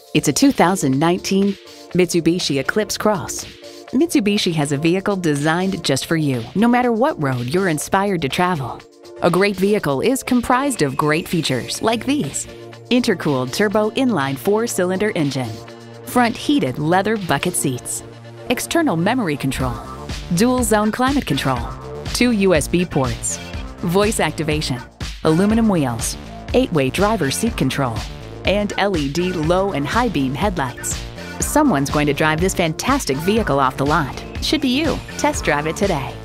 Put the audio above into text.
It's a 2019 Mitsubishi Eclipse Cross. Mitsubishi has a vehicle designed just for you, no matter what road you're inspired to travel. A great vehicle is comprised of great features like these: intercooled turbo inline 4-cylinder engine, front heated leather bucket seats, external memory control, dual zone climate control, 2 USB ports, voice activation, aluminum wheels, 8-way driver seat control, and LED low and high beam headlights. Someone's going to drive this fantastic vehicle off the lot. Should be you. Test drive it today.